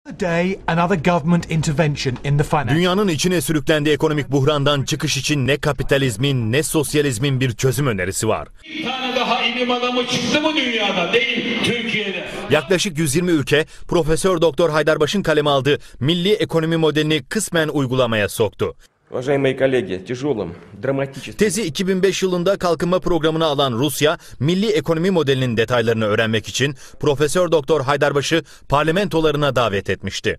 Dünyanın içine sürüklendiği ekonomik buhrandan çıkış için ne kapitalizmin ne sosyalizmin bir çözüm önerisi var. Bir tane daha ilim adamı çıktı mı dünyada? Değil, Türkiye'de. Yaklaşık 120 ülke Profesör Doktor Haydarbaş'ın kaleme aldığı milli ekonomi modelini kısmen uygulamaya soktu. Tezi 2005 yılında kalkınma programına alan Rusya, milli ekonomi modelinin detaylarını öğrenmek için Profesör Doktor Haydarbaş'ı parlamentolarına davet etmişti.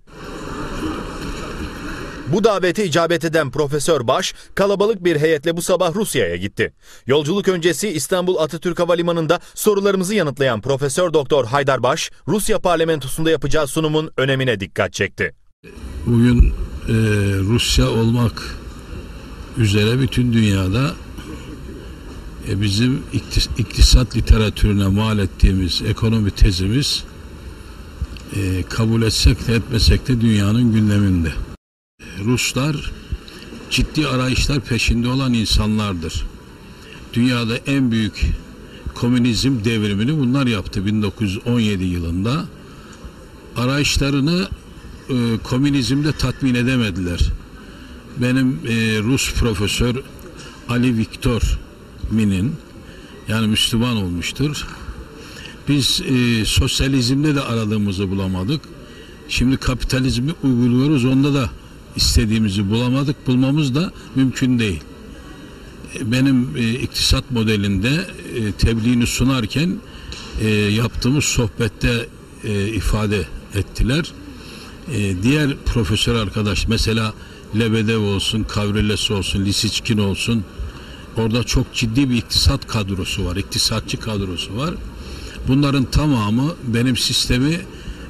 Bu davete icabet eden Profesör Baş, kalabalık bir heyetle bu sabah Rusya'ya gitti. Yolculuk öncesi İstanbul Atatürk Havalimanı'nda sorularımızı yanıtlayan Profesör Doktor Haydarbaş, Rusya parlamentosunda yapacağı sunumun önemine dikkat çekti. Bugün Rusya olmak üzere bütün dünyada bizim iktisat literatürüne mal ettiğimiz ekonomi tezimiz kabul etsek de etmesek de dünyanın gündeminde. Ruslar ciddi arayışlar peşinde olan insanlardır. Dünyada en büyük komünizm devrimini bunlar yaptı 1917 yılında. Arayışlarını komünizmde tatmin edemediler. Benim Rus profesör Ali Viktor Minin, yani Müslüman olmuştur. Biz sosyalizmde de aradığımızı bulamadık. Şimdi kapitalizmi uyguluyoruz, onda da istediğimizi bulamadık. Bulmamız da mümkün değil. Benim iktisat modelinde tebliğini sunarken yaptığımız sohbette ifade ettiler. Diğer profesör arkadaş, mesela Lebedev olsun, Kavriles olsun, Lisiçkin olsun, orada çok ciddi bir iktisat kadrosu var, iktisatçı kadrosu var. Bunların tamamı benim sistemi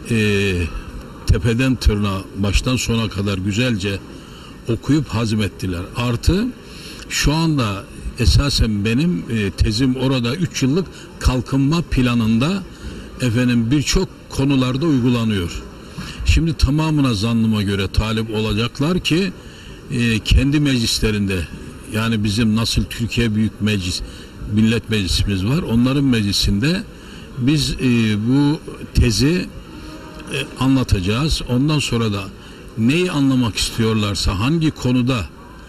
tepeden tırnağa, baştan sona kadar güzelce okuyup hazmettiler. Artı şu anda esasen benim tezim orada 3 yıllık kalkınma planında birçok konularda uygulanıyor. Şimdi tamamına zannıma göre talip olacaklar ki kendi meclislerinde, yani bizim nasıl Türkiye Büyük Meclis, Millet Meclisimiz var, onların meclisinde biz bu tezi anlatacağız. Ondan sonra da neyi anlamak istiyorlarsa, hangi konuda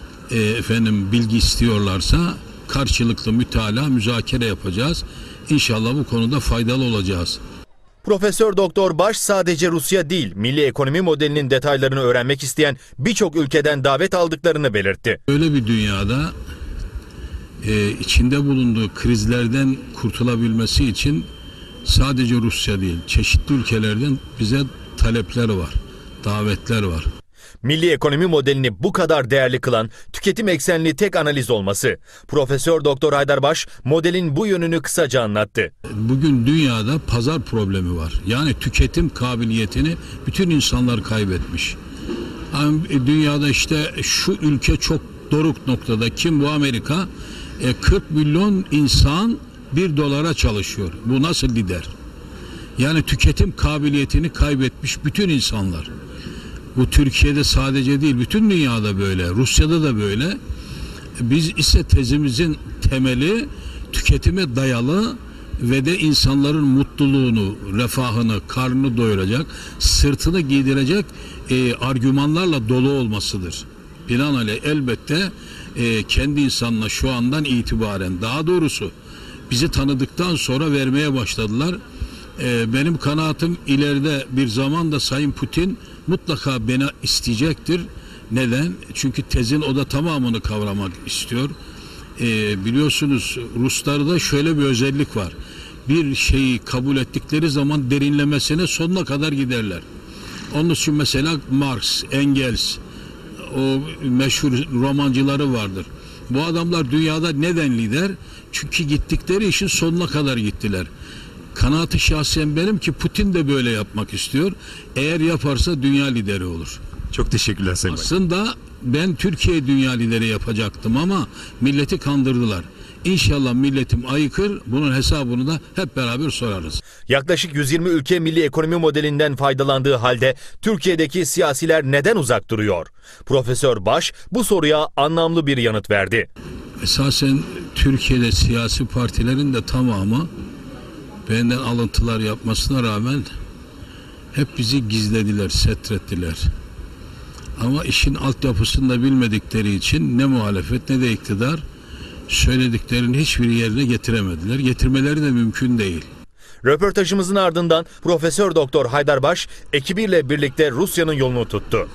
bilgi istiyorlarsa karşılıklı mütalaa, müzakere yapacağız. İnşallah bu konuda faydalı olacağız. Profesör Doktor Baş sadece Rusya değil, milli ekonomi modelinin detaylarını öğrenmek isteyen birçok ülkeden davet aldıklarını belirtti. Öyle bir dünyada içinde bulunduğu krizlerden kurtulabilmesi için sadece Rusya değil, çeşitli ülkelerden bize talepler var, davetler var. Milli ekonomi modelini bu kadar değerli kılan tüketim eksenli tek analiz olması. Profesör Doktor Haydarbaş modelin bu yönünü kısaca anlattı. Bugün dünyada pazar problemi var. Yani tüketim kabiliyetini bütün insanlar kaybetmiş. Yani dünyada işte şu ülke çok doruk noktada. Kim bu? Amerika. 40 milyon insan $1 çalışıyor. Bu nasıl lider? Yani tüketim kabiliyetini kaybetmiş bütün insanlar. Bu Türkiye'de sadece değil, bütün dünyada böyle, Rusya'da da böyle. Biz ise tezimizin temeli tüketime dayalı ve de insanların mutluluğunu, refahını, karnını doyuracak, sırtını giydirecek argümanlarla dolu olmasıdır. Binaenaleyh elbette kendi insanına şu andan itibaren, daha doğrusu bizi tanıdıktan sonra vermeye başladılar. Benim kanaatim ileride bir zamanda Sayın Putin mutlaka beni isteyecektir. Neden? Çünkü tezin o da tamamını kavramak istiyor. Biliyorsunuz Ruslarda şöyle bir özellik var. Bir şeyi kabul ettikleri zaman derinlemesine sonuna kadar giderler. Onun için mesela Marx, Engels, o meşhur romancıları vardır. Bu adamlar dünyada neden lider? Çünkü gittikleri işin sonuna kadar gittiler. Kanaatı şahsen benim ki Putin de böyle yapmak istiyor. Eğer yaparsa dünya lideri olur. Çok teşekkürler Sayın Bakan. Aslında ben Türkiye dünya lideri yapacaktım ama milleti kandırdılar. İnşallah milletim ayıkır, bunun hesabını da hep beraber sorarız. Yaklaşık 120 ülke milli ekonomi modelinden faydalandığı halde Türkiye'deki siyasiler neden uzak duruyor? Profesör Baş bu soruya anlamlı bir yanıt verdi. Esasen Türkiye'de siyasi partilerin de tamamı benden alıntılar yapmasına rağmen hep bizi gizlediler, setrettiler. Ama işin altyapısını da bilmedikleri için ne muhalefet ne de iktidar söylediklerinin hiçbir yerine getiremediler. Getirmeleri de mümkün değil. Röportajımızın ardından Profesör Doktor Haydarbaş ekibiyle birlikte Rusya'nın yolunu tuttu.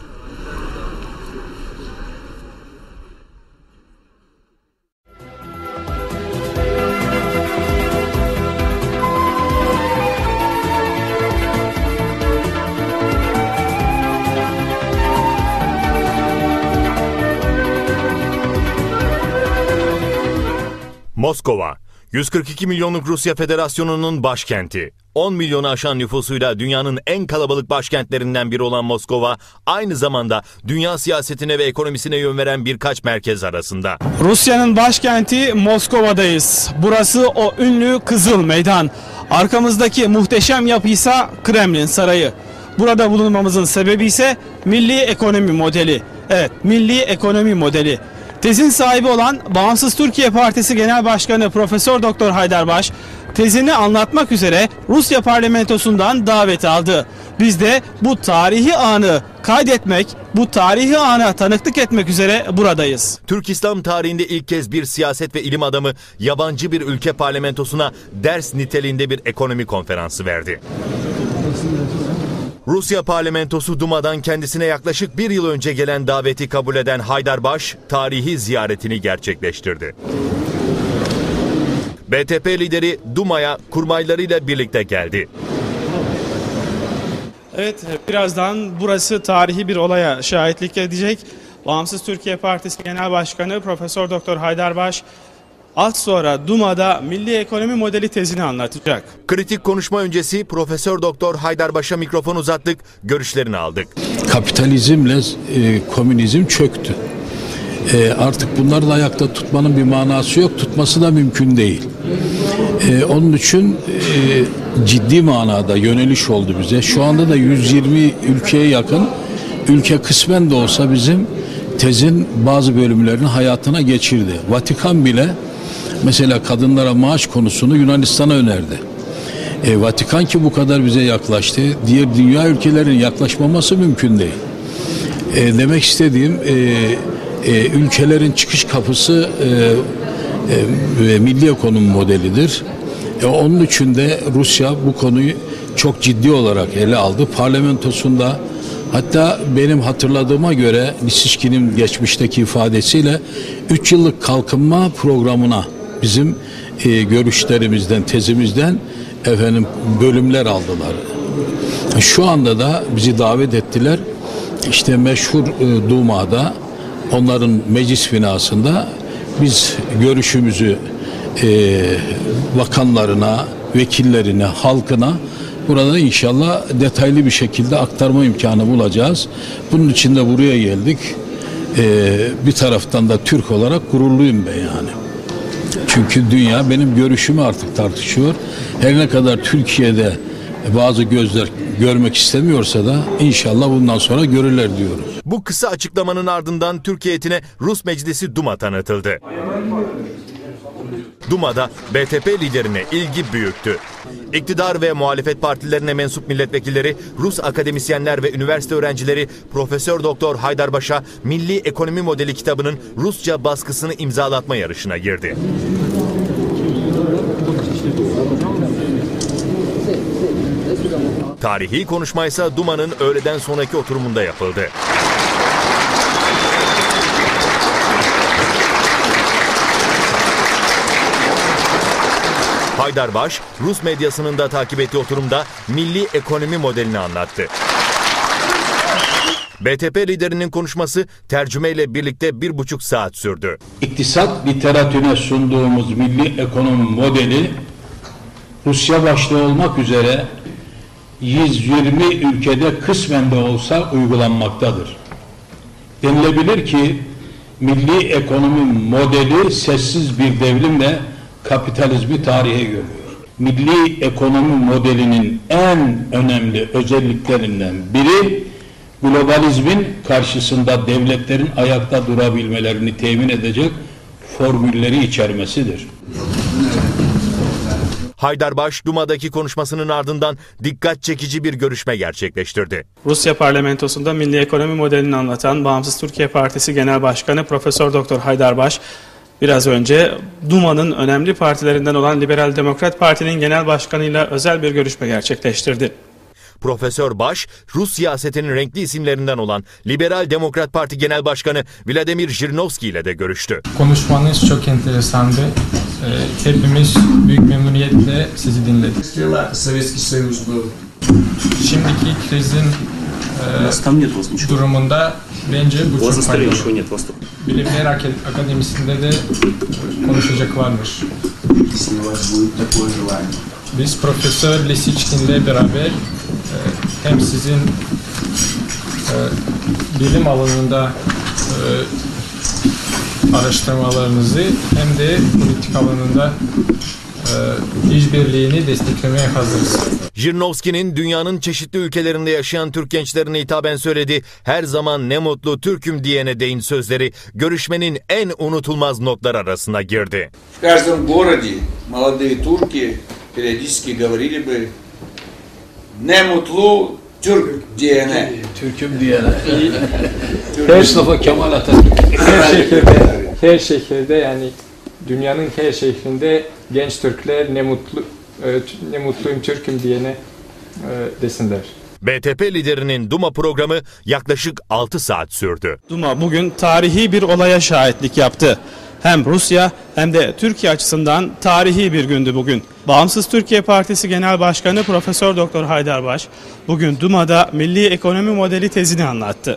Moskova, 142 milyonluk Rusya Federasyonu'nun başkenti. 10 milyonu aşan nüfusuyla dünyanın en kalabalık başkentlerinden biri olan Moskova, aynı zamanda dünya siyasetine ve ekonomisine yön veren birkaç merkez arasında. Rusya'nın başkenti Moskova'dayız. Burası o ünlü Kızıl Meydan. Arkamızdaki muhteşem yapıysa Kremlin Sarayı. Burada bulunmamızın sebebi ise milli ekonomi modeli. Evet, milli ekonomi modeli. Tezin sahibi olan Bağımsız Türkiye Partisi Genel Başkanı Profesör Doktor Haydarbaş tezini anlatmak üzere Rusya parlamentosundan davet aldı. Biz de bu tarihi anı kaydetmek, bu tarihi ana tanıklık etmek üzere buradayız. Türk İslam tarihinde ilk kez bir siyaset ve ilim adamı yabancı bir ülke parlamentosuna ders niteliğinde bir ekonomi konferansı verdi. Rusya parlamentosu Duma'dan kendisine yaklaşık bir yıl önce gelen daveti kabul eden Haydarbaş, tarihi ziyaretini gerçekleştirdi. BTP lideri Duma'ya kurmaylarıyla birlikte geldi. Evet, birazdan burası tarihi bir olaya şahitlik edecek. Bağımsız Türkiye Partisi Genel Başkanı Profesör Doktor Haydarbaş az sonra Duma'da milli ekonomi modeli tezini anlatacak. Kritik konuşma öncesi Profesör Doktor Haydarbaş'a mikrofon uzattık, görüşlerini aldık. Kapitalizmle komünizm çöktü. Artık bunları da ayakta tutmanın bir manası yok, tutması da mümkün değil. Onun için ciddi manada yöneliş oldu bize. Şu anda da 120 ülkeye yakın ülke kısmen de olsa bizim tezin bazı bölümlerini hayatına geçirdi. Vatikan bile mesela kadınlara maaş konusunu Yunanistan'a önerdi. Vatikan ki bu kadar bize yaklaştı, diğer dünya ülkelerin yaklaşmaması mümkün değil. Demek istediğim ülkelerin çıkış kapısı milli ekonomi modelidir. Onun için de Rusya bu konuyu çok ciddi olarak ele aldı. Parlamentosunda, hatta benim hatırladığıma göre Lisişkin'in geçmişteki ifadesiyle 3 yıllık kalkınma programına bizim görüşlerimizden, tezimizden bölümler aldılar. Şu anda da bizi davet ettiler. İşte meşhur Duma'da, onların meclis binasında biz görüşümüzü bakanlarına, vekillerine, halkına burada inşallah detaylı bir şekilde aktarma imkanı bulacağız. Bunun için de buraya geldik. Bir taraftan da Türk olarak gururluyum ben yani. Çünkü dünya benim görüşümü artık tartışıyor. Her ne kadar Türkiye'de bazı gözler görmek istemiyorsa da inşallah bundan sonra görürler diyoruz. Bu kısa açıklamanın ardından Türkiye heyetine Rus Meclisi Duma tanıtıldı. Duma'da BTP liderine ilgi büyüktü. İktidar ve muhalefet partilerine mensup milletvekilleri, Rus akademisyenler ve üniversite öğrencileri Profesör Doktor Haydarbaş'a Milli Ekonomi Modeli kitabının Rusça baskısını imzalatma yarışına girdi. Tarihi konuşmaysa Duma'nın öğleden sonraki oturumunda yapıldı. Haydarbaş, Rus medyasının da takip ettiği oturumda milli ekonomi modelini anlattı. BTP liderinin konuşması tercümeyle birlikte 1,5 saat sürdü. İktisat literatürüne sunduğumuz milli ekonomi modeli Rusya başta olmak üzere 120 ülkede kısmen de olsa uygulanmaktadır. Denilebilir ki milli ekonomi modeli sessiz bir devrimle kapitalizmi tarihe gömüyor. Milli ekonomi modelinin en önemli özelliklerinden biri globalizmin karşısında devletlerin ayakta durabilmelerini temin edecek formülleri içermesidir. Haydarbaş, Duma'daki konuşmasının ardından dikkat çekici bir görüşme gerçekleştirdi. Rusya parlamentosunda milli ekonomi modelini anlatan Bağımsız Türkiye Partisi Genel Başkanı Profesör Doktor Haydarbaş biraz önce Duma'nın önemli partilerinden olan Liberal Demokrat Parti'nin genel başkanıyla özel bir görüşme gerçekleştirdi. Profesör Baş, Rus siyasetinin renkli isimlerinden olan Liberal Demokrat Parti Genel Başkanı Vladimir Jirinovski ile de görüştü. Konuşmanız çok enteresandı. Hepimiz büyük memnuniyetle sizi dinledik. Şimdiki krizin durumunda bence bu çok faydalı. Bilimler Akademisi'nde de konuşacak varmış. Biz Profesör Lisiçkin'le beraber hem sizin bilim alanında araştırmalarınızı hem de politik alanında işbirliğini desteklemeye hazırız. Jirinovski'nin dünyanın çeşitli ülkelerinde yaşayan Türk gençlerine hitaben söylediği "her zaman ne mutlu Türk'üm" diyene değin sözleri görüşmenin en unutulmaz notlar arasına girdi. В каждом городе молодые турки периодически говорили бы "ne mutlu Türk diyene". Türk'üm diyene. Mustafa Kemal Atatürk. Her şehirde yani dünyanın her şehrinde genç Türkler ne mutluyum Türk'üm diyene desinler. BTP liderinin Duma programı yaklaşık 6 saat sürdü. Duma bugün tarihi bir olaya şahitlik yaptı. Hem Rusya hem de Türkiye açısından tarihi bir gündü bugün. Bağımsız Türkiye Partisi Genel Başkanı Profesör Doktor Haydarbaş bugün Duma'da milli ekonomi modeli tezini anlattı.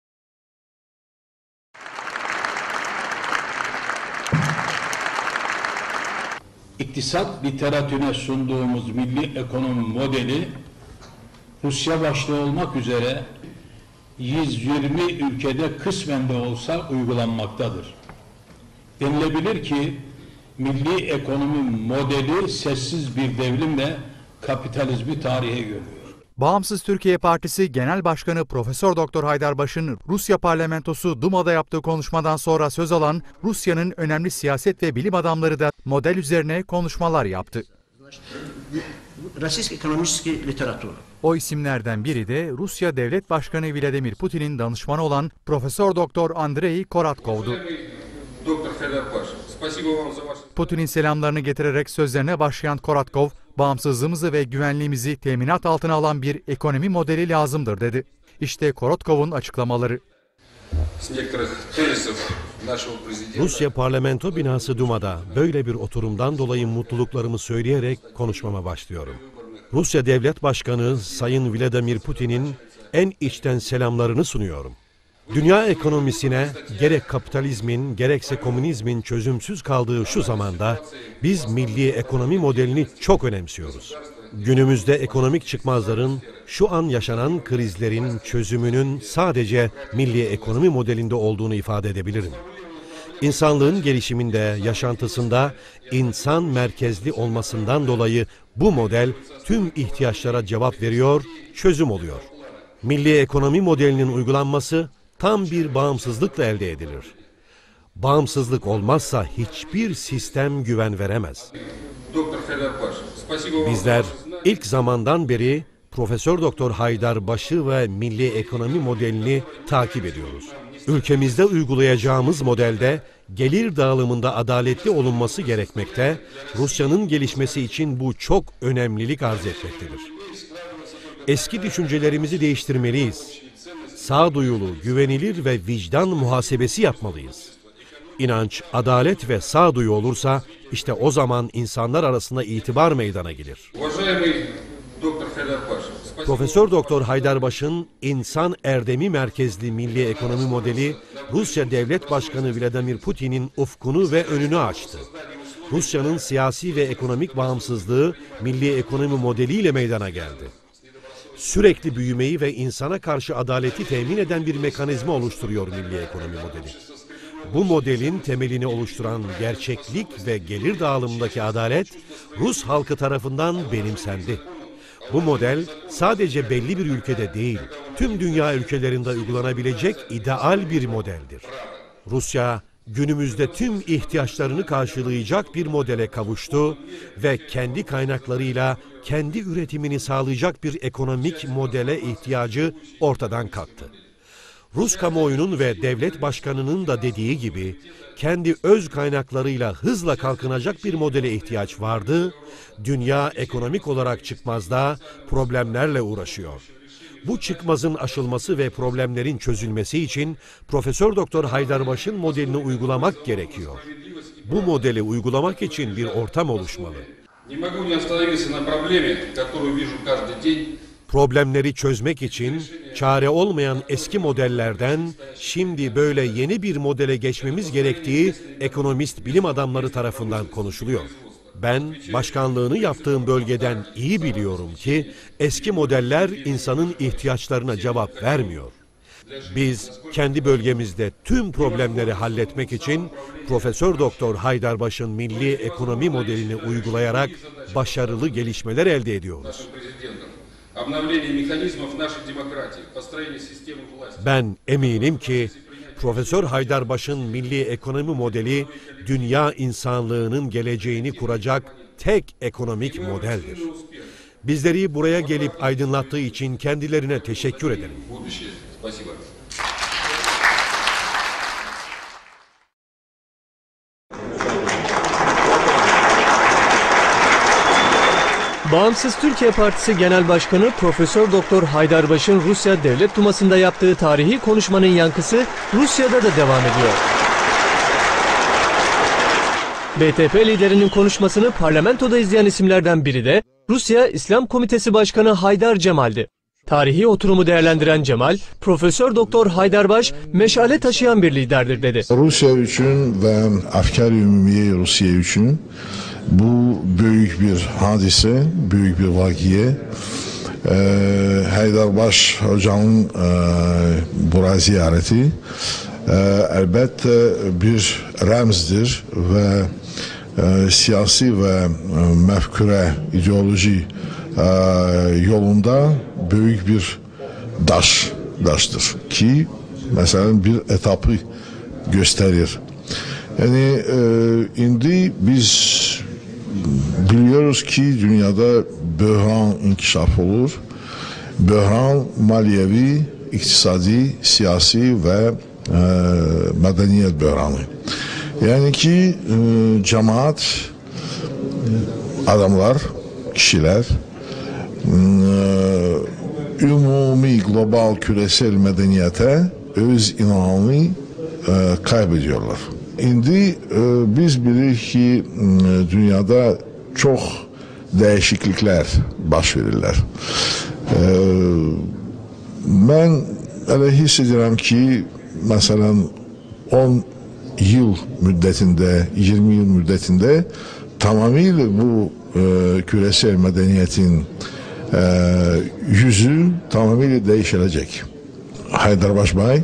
İktisat literatürüne sunduğumuz milli ekonomi modeli Rusya başta olmak üzere 120 ülkede kısmen de olsa uygulanmaktadır. Denilebilir ki milli ekonomi modeli sessiz bir devrimle kapitalizmi tarihe gömüyor. Bağımsız Türkiye Partisi Genel Başkanı Profesör Doktor Haydarbaş'ın Rusya parlamentosu Duma'da yaptığı konuşmadan sonra söz alan Rusya'nın önemli siyaset ve bilim adamları da model üzerine konuşmalar yaptı. O isimlerden biri de Rusya Devlet Başkanı Vladimir Putin'in danışmanı olan Profesör Doktor Andrei Koratkov'du. Putin'in selamlarını getirerek sözlerine başlayan Koratkov, bağımsızlığımızı ve güvenliğimizi teminat altına alan bir ekonomi modeli lazımdır dedi. İşte Koratkov'un açıklamaları. Rusya parlamento binası Duma'da böyle bir oturumdan dolayı mutluluklarımı söyleyerek konuşmama başlıyorum. Rusya Devlet Başkanı Sayın Vladimir Putin'in en içten selamlarını sunuyorum. Dünya ekonomisine gerek kapitalizmin gerekse komünizmin çözümsüz kaldığı şu zamanda biz milli ekonomi modelini çok önemsiyoruz. Günümüzde ekonomik çıkmazların, şu an yaşanan krizlerin çözümünün sadece milli ekonomi modelinde olduğunu ifade edebilirim. İnsanlığın gelişiminde, yaşantısında insan merkezli olmasından dolayı bu model tüm ihtiyaçlara cevap veriyor, çözüm oluyor. Milli ekonomi modelinin uygulanması tam bir bağımsızlıkla elde edilir. Bağımsızlık olmazsa hiçbir sistem güven veremez. Bizler ilk zamandan beri Profesör Doktor Haydarbaş'ı ve milli ekonomi modelini takip ediyoruz. Ülkemizde uygulayacağımız modelde gelir dağılımında adaletli olunması gerekmekte, Rusya'nın gelişmesi için bu çok önemlilik arz etmektedir. Eski düşüncelerimizi değiştirmeliyiz. Sağduyulu, güvenilir ve vicdan muhasebesi yapmalıyız. İnanç, adalet ve sağduyu olursa işte o zaman insanlar arasında itibar meydana gelir. Profesör Doktor Haydarbaş'ın insan erdemi merkezli milli ekonomi modeli Rusya Devlet Başkanı Vladimir Putin'in ufkunu ve önünü açtı. Rusya'nın siyasi ve ekonomik bağımsızlığı milli ekonomi modeliyle meydana geldi. Sürekli büyümeyi ve insana karşı adaleti temin eden bir mekanizma oluşturuyor milli ekonomi modeli. Bu modelin temelini oluşturan gerçeklik ve gelir dağılımındaki adalet Rus halkı tarafından benimsendi. Bu model sadece belli bir ülkede değil, tüm dünya ülkelerinde uygulanabilecek ideal bir modeldir. Rusya günümüzde tüm ihtiyaçlarını karşılayacak bir modele kavuştu ve kendi kaynaklarıyla kendi üretimini sağlayacak bir ekonomik modele ihtiyacı ortadan kalktı. Rus kamuoyunun ve devlet başkanının da dediği gibi kendi öz kaynaklarıyla hızla kalkınacak bir modele ihtiyaç vardı. Dünya ekonomik olarak çıkmazda problemlerle uğraşıyor. Bu çıkmazın aşılması ve problemlerin çözülmesi için Profesör Doktor Haydarbaş'ın modelini uygulamak gerekiyor. Bu modeli uygulamak için bir ortam oluşmalı. Problemleri çözmek için çare olmayan eski modellerden şimdi böyle yeni bir modele geçmemiz gerektiği ekonomist bilim adamları tarafından konuşuluyor. Ben başkanlığını yaptığım bölgeden iyi biliyorum ki eski modeller insanın ihtiyaçlarına cevap vermiyor. Biz kendi bölgemizde tüm problemleri halletmek için Profesör Doktor Haydarbaş'ın milli ekonomi modelini uygulayarak başarılı gelişmeler elde ediyoruz. Ben eminim ki Profesör Haydarbaş'ın milli ekonomi modeli dünya insanlığının geleceğini kuracak tek ekonomik modeldir. Bizleri buraya gelip aydınlattığı için kendilerine teşekkür ederim. Bağımsız Türkiye Partisi Genel Başkanı Profesör Doktor Haydarbaş'ın Rusya Devlet Duması'nda yaptığı tarihi konuşmanın yankısı Rusya'da da devam ediyor. BTP liderinin konuşmasını parlamentoda izleyen isimlerden biri de Rusya İslam Komitesi Başkanı Haydar Cemal'di. Tarihi oturumu değerlendiren Cemal, Profesör Doktor Haydarbaş meşale taşıyan bir liderdir dedi. Rusya için ve Afkar-ı Ümumiye Rusya için bu büyük bir hadise, büyük bir vakiye. Haydarbaş Hoca'nın buraya ziyareti elbette bir remzdir ve siyasi ve mefkure, ideoloji yolunda büyük bir daştır ki mesela bir etapı gösterir. Yani şimdi biz biliyoruz ki dünyada böhran inkişaf olur. Böhran maliyevi, iktisadi, siyasi ve medeniyet böhranı. Yani ki cemaat, adamlar, kişiler umumi global küresel medeniyete öz inanını kaybediyorlar. Şimdi biz bilirik ki dünyada çok değişiklikler baş verirler. Ben öyle hissediyorum ki mesela 10 yıl müddetinde, 20 yıl müddetinde tamamıyla bu küresel medeniyetin yüzü tamamıyla değişilecek. Haydarbaş Bey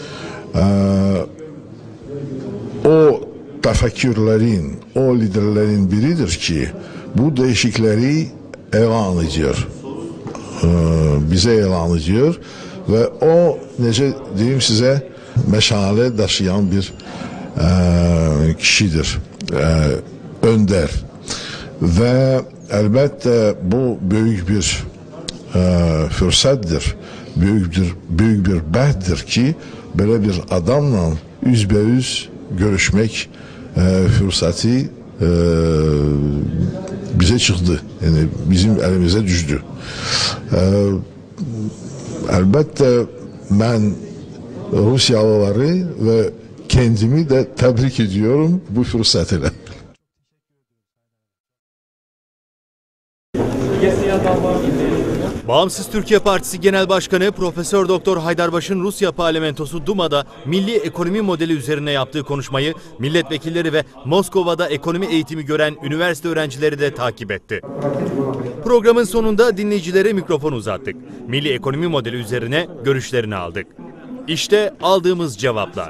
o tefekkürlerin, o liderlerin biridir ki bu değişikleri elan ediyor. Bize elan ediyor ve o nece diyeyim size meşale taşıyan bir kişidir. Önder. Ve elbette bu büyük bir fırsatdır. Büyük bir behttir ki böyle bir adamla yüzbeüz görüşmek fırsatı bize çıktı. Yani bizim elimize düştü. Elbette ben Rusyalıları ve kendimi de tebrik ediyorum bu fırsatıyla. Bağımsız Türkiye Partisi Genel Başkanı Profesör Doktor Haydarbaş'ın Rusya Parlamentosu Duma'da milli ekonomi modeli üzerine yaptığı konuşmayı milletvekilleri ve Moskova'da ekonomi eğitimi gören üniversite öğrencileri de takip etti. Programın sonunda dinleyicilere mikrofon uzattık. Milli ekonomi modeli üzerine görüşlerini aldık. İşte aldığımız cevaplar.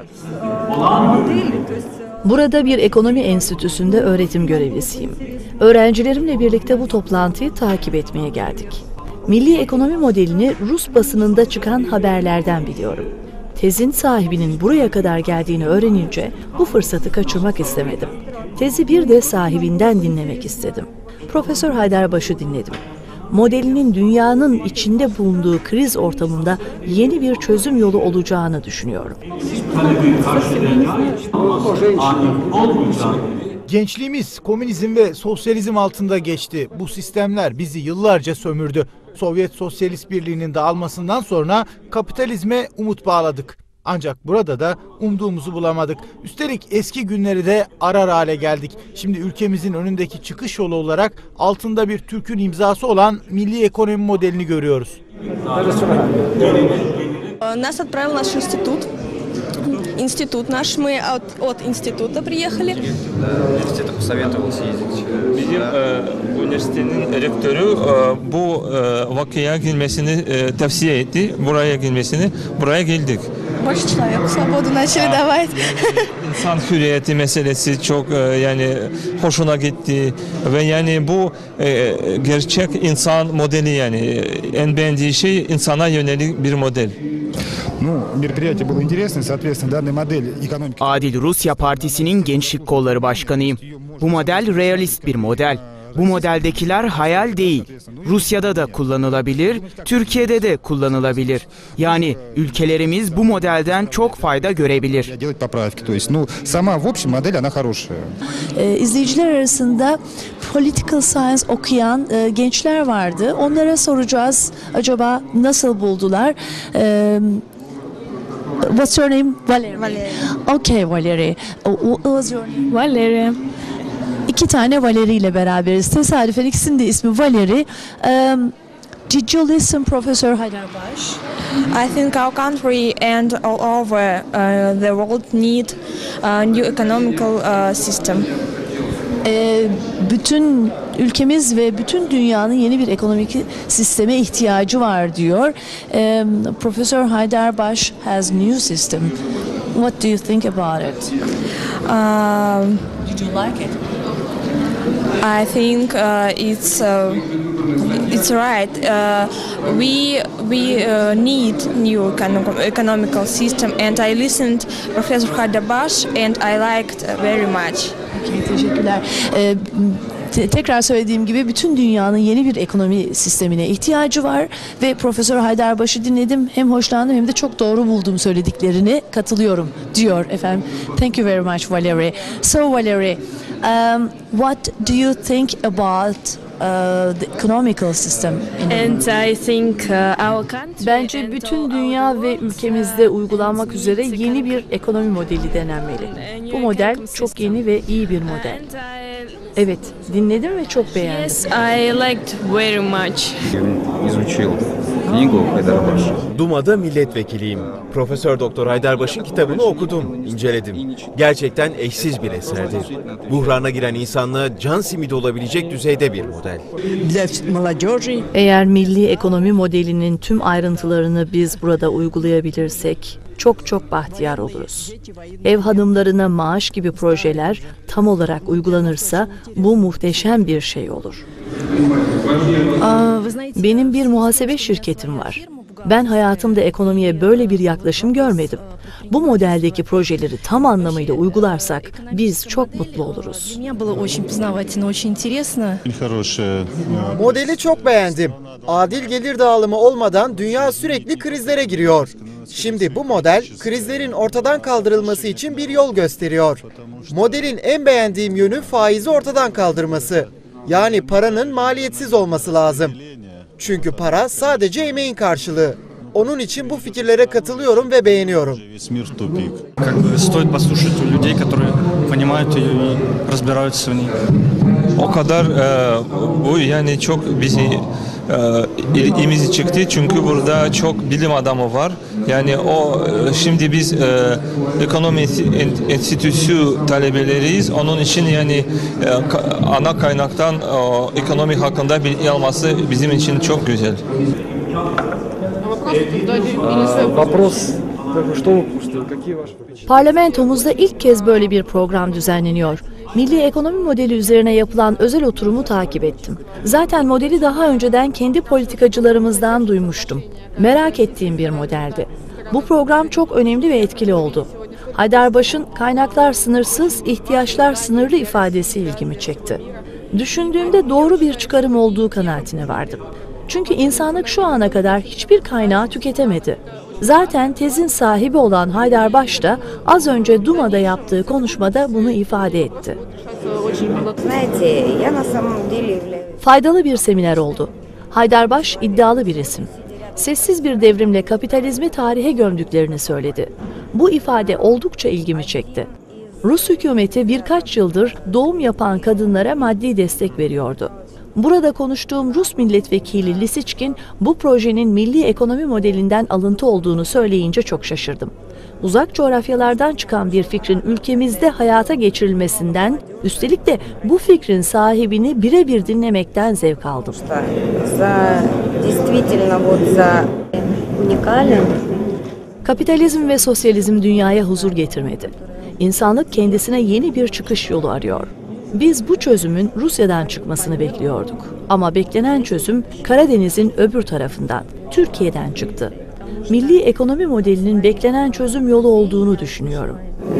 Burada bir ekonomi enstitüsünde öğretim görevlisiyim. Öğrencilerimle birlikte bu toplantıyı takip etmeye geldik. Milli ekonomi modelini Rus basınında çıkan haberlerden biliyorum. Tezin sahibinin buraya kadar geldiğini öğrenince bu fırsatı kaçırmak istemedim. Tezi bir de sahibinden dinlemek istedim. Profesör Haydarbaş'ı dinledim. Modelinin dünyanın içinde bulunduğu kriz ortamında yeni bir çözüm yolu olacağını düşünüyorum. Gençliğimiz komünizm ve sosyalizm altında geçti. Bu sistemler bizi yıllarca sömürdü. Sovyet Sosyalist Birliği'nin dağılmasından sonra kapitalizme umut bağladık. Ancak burada da umduğumuzu bulamadık. Üstelik eski günleri de arar hale geldik. Şimdi ülkemizin önündeki çıkış yolu olarak altında bir Türk'ün imzası olan milli ekonomi modelini görüyoruz. Нас отправил наш институт. Институт наш, мы от института приехали. Университет посоветовал съездить. Bizim üniversitenin rektörü bu vakaya girmesini tavsiye etti. Buraya girmesini. Buraya geldik. Больше человек свободу начали давать. İnsan hürriyeti meselesi çok yani hoşuna gitti ve yani bu gerçek insan modeli yani en beğendiği şey insana yönelik bir model. Adil Rusya Partisi'nin Gençlik Kolları Başkanıyım. Bu model realist bir model. Bu modeldekiler hayal değil. Rusya'da da kullanılabilir, Türkiye'de de kullanılabilir. Yani ülkelerimiz bu modelden çok fayda görebilir. İzleyiciler arasında political science okuyan gençler vardı. Onlara soracağız acaba nasıl buldular? What's your name? Valerie. Okay, Valerie. What was your name? Valerie. İki tane Valerie ile beraberiz. Tesadüfen ikisinin de ismi Valerie. Did you listen Professor Haydarbaş? I think our country and all over the world need a new economical system. Bütün ülkemiz ve bütün dünyanın yeni bir ekonomik sisteme ihtiyacı var diyor. Professor Haydarbaş has new system. What do you think about it? Did you like it? I think it's right. We need new economical system, and I listened Professor Haydarbaş, and I liked very much. Okay, teşekkürler. Tekrar söylediğim gibi bütün dünyanın yeni bir ekonomi sistemine ihtiyacı var ve Profesör Haydarbaş'ı dinledim. Hem hoşlandım hem de çok doğru buldum söylediklerini. Katılıyorum diyor efendim. Thank you very much Valerie. So Valerie, what do you think about the economical system? And I think our country. Bence bütün dünya ve ülkemizde uygulanmak üzere yeni bir ekonomi modeli denenmeli. Bu model çok yeni ve iyi bir model. Evet, dinledim ve çok beğendim. Yes, I liked very much. Изучил книгу Хайдарбаша. Duma'da milletvekiliyim. Profesör Doktor Haydarbaş'ın kitabını okudum, inceledim. Gerçekten eşsiz bir eserdi. Buhrana giren insanlığa can simidi olabilecek düzeyde bir model. Eğer milli ekonomi modelinin tüm ayrıntılarını biz burada uygulayabilirsek çok çok bahtiyar oluruz. Ev hanımlarına maaş gibi projeler tam olarak uygulanırsa bu muhteşem bir şey olur. Benim bir muhasebe şirketim var. Ben hayatımda ekonomiye böyle bir yaklaşım görmedim. Bu modeldeki projeleri tam anlamıyla uygularsak biz çok mutlu oluruz. Modeli çok beğendim. Adil gelir dağılımı olmadan dünya sürekli krizlere giriyor. Şimdi bu model krizlerin ortadan kaldırılması için bir yol gösteriyor. Modelin en beğendiğim yönü faizi ortadan kaldırması. Yani paranın maliyetsiz olması lazım. Çünkü para sadece emeğin karşılığı. Onun için bu fikirlere katılıyorum ve beğeniyorum. Стоит послушать у людей, которые понимают ее и разбираются в ней. O kadar bu yani çok bizi ilgimizi çıktı çünkü burada çok bilim adamı var. Yani o şimdi biz ekonomi enstitüsü talebeleriyiz. Onun için yani ana kaynaktan ekonomi hakkında bilgi alması bizim için çok güzel. Parlamentomuzda ilk kez böyle bir program düzenleniyor. Milli ekonomi modeli üzerine yapılan özel oturumu takip ettim. Zaten modeli daha önceden kendi politikacılarımızdan duymuştum. Merak ettiğim bir modeldi. Bu program çok önemli ve etkili oldu. Haydarbaş'ın kaynaklar sınırsız, ihtiyaçlar sınırlı ifadesi ilgimi çekti. Düşündüğümde doğru bir çıkarım olduğu kanaatine vardım. Çünkü insanlık şu ana kadar hiçbir kaynağı tüketemedi. Zaten tezin sahibi olan Haydarbaş da az önce Duma'da yaptığı konuşmada bunu ifade etti. Faydalı bir seminer oldu. Haydarbaş iddialı bir isim. Sessiz bir devrimle kapitalizmi tarihe gömdüklerini söyledi. Bu ifade oldukça ilgimi çekti. Rus hükümeti birkaç yıldır doğum yapan kadınlara maddi destek veriyordu. Burada konuştuğum Rus milletvekili Lisiçkin bu projenin milli ekonomi modelinden alıntı olduğunu söyleyince çok şaşırdım. Uzak coğrafyalardan çıkan bir fikrin ülkemizde hayata geçirilmesinden, üstelik de bu fikrin sahibini birebir dinlemekten zevk aldım. Kapitalizm ve sosyalizm dünyaya huzur getirmedi. İnsanlık kendisine yeni bir çıkış yolu arıyor. Biz bu çözümün Rusya'dan çıkmasını bekliyorduk. Ama beklenen çözüm Karadeniz'in öbür tarafından, Türkiye'den çıktı. Milli ekonomi modelinin beklenen çözüm yolu olduğunu düşünüyorum.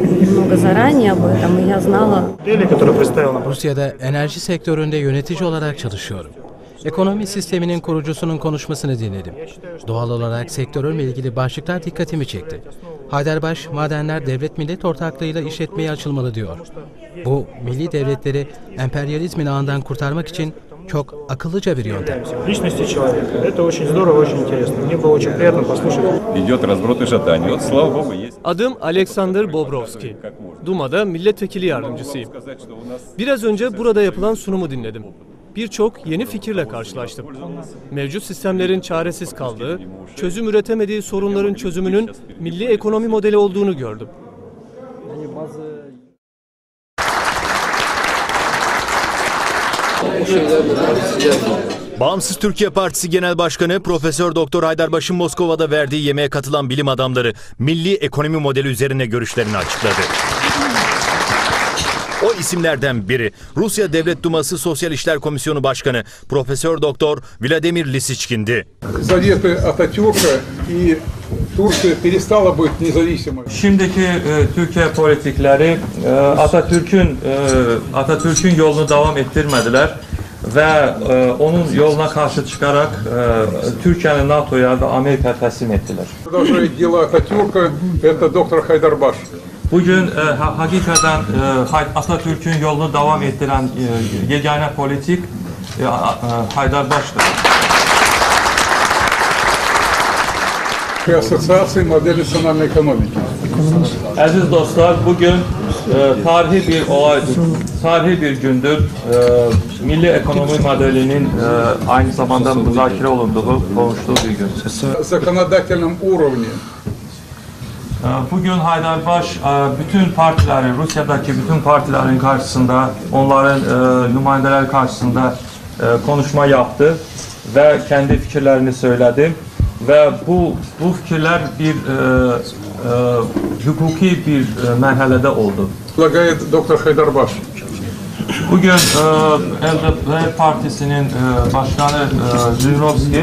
Rusya'da enerji sektöründe yönetici olarak çalışıyorum. Ekonomi sisteminin kurucusunun konuşmasını dinledim. Doğal olarak sektörle ilgili başlıklar dikkatimi çekti. Haydarbaş, madenler devlet millet ortaklığıyla işletmeye açılmalı diyor. Bu, milli devletleri emperyalizmin ağından kurtarmak için çok akıllıca bir yöntem. Adım Alexander Bobrovski. Duma'da milletvekili yardımcısıyım. Biraz önce burada yapılan sunumu dinledim. Birçok yeni fikirle karşılaştım. Mevcut sistemlerin çaresiz kaldığı, çözüm üretemediği sorunların çözümünün milli ekonomi modeli olduğunu gördüm. Bağımsız Türkiye Partisi Genel Başkanı Profesör Doktor Haydarbaş'ın Moskova'da verdiği yemeğe katılan bilim adamları milli ekonomi modeli üzerine görüşlerini açıkladı. O isimlerden biri Rusya Devlet Duması Sosyal İşler Komisyonu Başkanı Profesör Doktor Vladimir Lisiçkin'di. Şimdiki Türkiye politikleri Atatürk'ün yolunu devam ettirmediler ve onun yoluna karşı çıkarak Türkiye'ni NATO'ya ve Amerika'ya teslim ettiler. Bugün hakikaten Atatürk'ün yolunu devam ettiren yegane politik Haydarbaş'tır. Aziz dostlar, bugün tarihi bir olaydır, tarihi bir gündür. Milli ekonomi modelinin aynı zamanda müzakere olunduğu, konuştuğu bir gün. Bugün Haydarbaş bütün partilerin, Rusya'daki bütün partilerin karşısında, onların nümayendeler karşısında konuşma yaptı ve kendi fikirlerini söyledi. Ve bu fikirler bir hukuki bir merhalede oldu. Doktor Haydarbaş. Bugün LDP Partisi'nin başkanı Zvinovski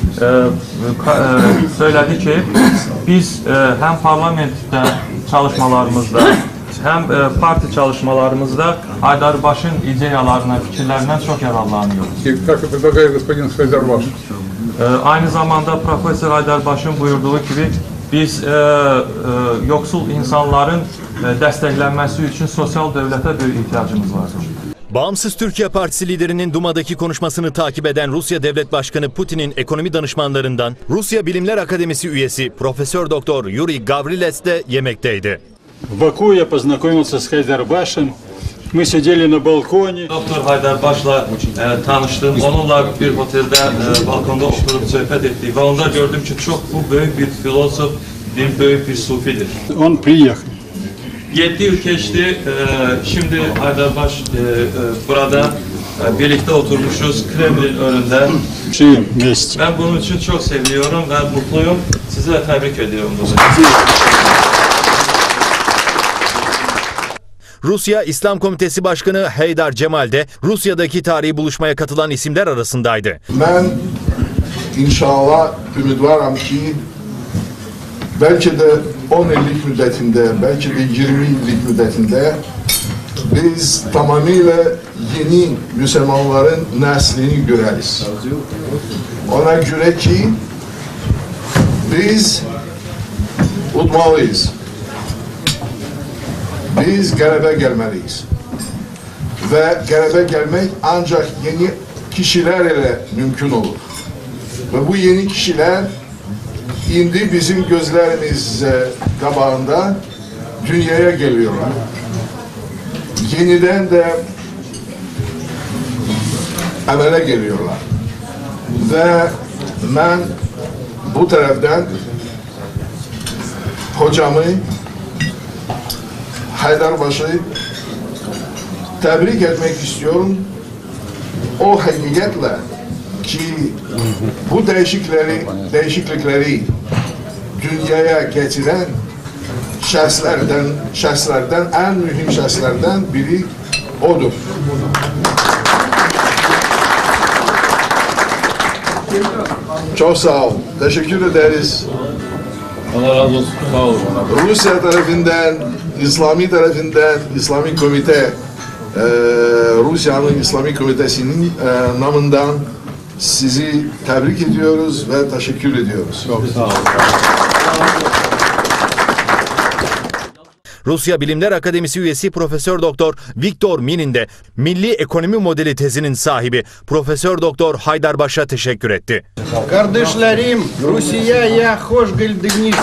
söyledi ki biz hem parlamentte çalışmalarımızda hem parti çalışmalarımızda Haydarbaş'ın ideyalarına, fikirlerinden çok yararlanıyoruz. Aynı zamanda Profesör Haydarbaş'ın buyurduğu gibi biz yoksul insanların desteklenmesi için sosyal devlete bir ihtiyacımız var. Bağımsız Türkiye Partisi liderinin Duma'daki konuşmasını takip eden Rusya Devlet Başkanı Putin'in ekonomi danışmanlarından Rusya Bilimler Akademisi üyesi Profesör Doktor Yuri Gavriles de yemekteydi. Baku я познакомился с Хайдарбашем. Мы сидели на balkoni. Doktor Haydarbaş'la tanıştım. Onunla bir otelde balkonda oturup sohbet ettik ve onda gördüm ki çok büyük bir filozof, büyük bir sufidir. Он приехал. 7 yıl geçti. Şimdi Haydarbaş burada birlikte oturmuşuz Kremlin önünde. Ben bunun için çok seviyorum ve mutluyum. Sizi de tebrik ediyorum. Rusya İslam Komitesi Başkanı Haydar Cemal de Rusya'daki tarihi buluşmaya katılan isimler arasındaydı. Ben inşallah ümidvaram ki belki de 10 yıllık müddetinde, belki de 20 yıllık müddetinde biz tamamıyla yeni Müslümanların neslini göreriz. Ona göre ki biz unutmalıyız. Biz galebe gelmeliyiz. Ve galebe gelmek ancak yeni kişiler ile mümkün olur. Ve bu yeni kişiler indi bizim gözlerimiz kabağında dünyaya geliyorlar. Yeniden de amele geliyorlar. Ve ben bu taraftan hocamı Haydarbaş'ı tebrik etmek istiyorum. O hakikatle ki bu değişiklikleri dünyaya getiren şahslardan en mühim şahslardan biri odur. Çok sağ ol. Teşekkür ederiz. Allah razı olsun. Sağ olun. Rusya tarafından, İslami Komite, Rusya'nın İslami Komitesi'nin namından sizi tebrik ediyoruz ve teşekkür ediyoruz. Çok sağ olun. Rusya Bilimler Akademisi üyesi Profesör Doktor Viktor Minin de Milli Ekonomi Modeli tezinin sahibi Profesör Doktor Haydarbaş'a teşekkür etti. Kardeşlerim, Rusya'ya hoş geldiniz.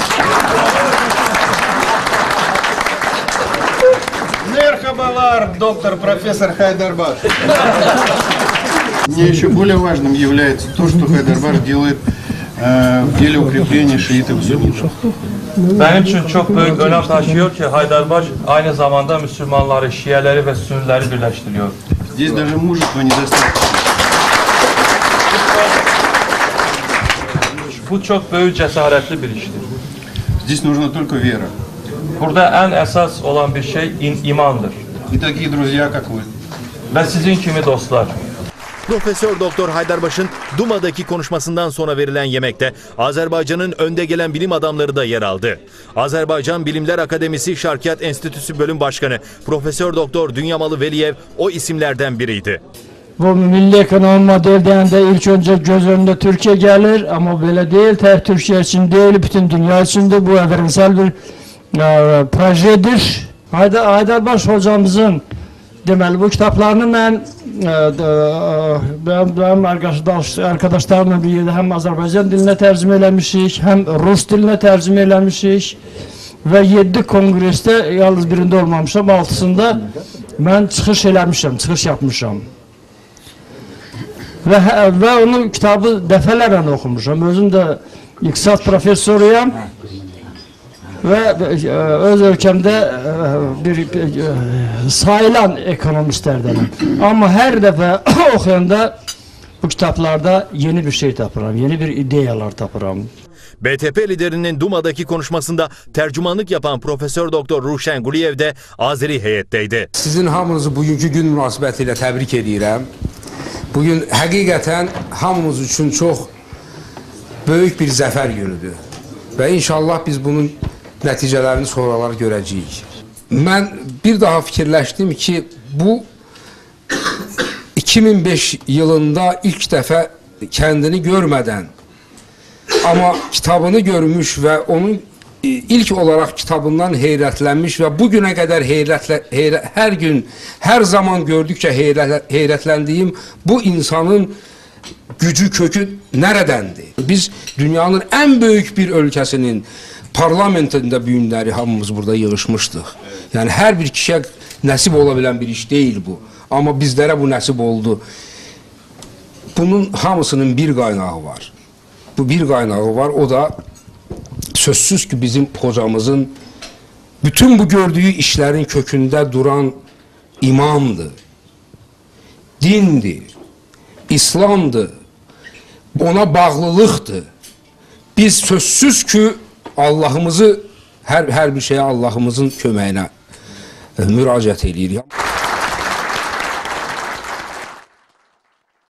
Merhabalar, доктор профессор Хайдарбаш. Мне еще более важным является то, что Хайдарбаш делает в деле укрепления шиитов и суннитов. Benim için çok büyük önem taşıyor ki Haydarbaş aynı zamanda Müslümanları, Şiileri ve Sünnileri birleştiriyor. Здесь даже мужества недостаточно. Bu çok büyük cesaretli bir iştir. Здесь нужна только вера. Burada en esas olan bir şey imandır. И такие друзья, как вы. Ve sizin kimi dostlar. Profesör Doktor Haydarbaş'ın Duma'daki konuşmasından sonra verilen yemekte Azerbaycan'ın önde gelen bilim adamları da yer aldı. Azerbaycan Bilimler Akademisi Şarkiyat Enstitüsü Bölüm Başkanı Profesör Doktor Dünyamalı Veliyev o isimlerden biriydi. Bu milli ekonomi modelinde ilk önce göz önünde Türkiye gelir ama böyle değil, tek Türkiye için değil, bütün dünya için de bu evrensel bir projedir. Haydarbaş hocamızın deməli bu kitaplarını benim arkadaşlarımla bir yerdə hem Azerbaycan diline tercüme eləmişik, hem Rus diline tercüme eləmişik ve 7 kongreste yalnız birinde olmamışam, 6'sında ben çıxış yapmışam. Ve onun kitabı dəfələrlə oxumuşam. Özüm de iqtisad profesörüyəm. Ve öz ülkemde bir sayılan ekonomistlerdenim. Ama her defa okuyanda bu kitaplarda yeni bir şey tapıram, yeni bir ideyalar tapıram. BTP liderinin Duma'daki konuşmasında tercümanlık yapan Profesör Doktor Ruşen Quliyev de Azeri heyetteydi. Sizin hamınızı bugünkü gün münasibətilə təbrik edirəm. Bugün həqiqətən hamımız üçün çox böyük bir zəfər günüdür. Və inşallah biz bunun nəticələrini sonralar görəcəyik. Mən bir daha fikirləşdim ki, bu 2005 yılında ilk dəfə kendini görmədən, ama kitabını görmüş ve onun ilk olarak kitabından heyrətlənmiş ve bugüne kadar her gün, her zaman gördükçe heyrətləndiğim bu insanın gücü, kökü neredendi? Biz dünyanın en büyük bir ülkesinin parlamentinde bu günləri hamımız burada yığışmışdıq. Yani her bir kişiye nəsib olabilen bir iş değil bu. Ama bizlere bu nəsib oldu. Bunun hamısının bir kaynağı var. Bu bir kaynağı var. O da sözsüz ki bizim hocamızın bütün bu gördüğü işlerin kökünde duran imandı. Dindi. İslamdı. Ona bağlılıktı. Biz sözsüz ki Allah'ımızı her bir şeye Allah'ımızın köməyinə müraciət edirik.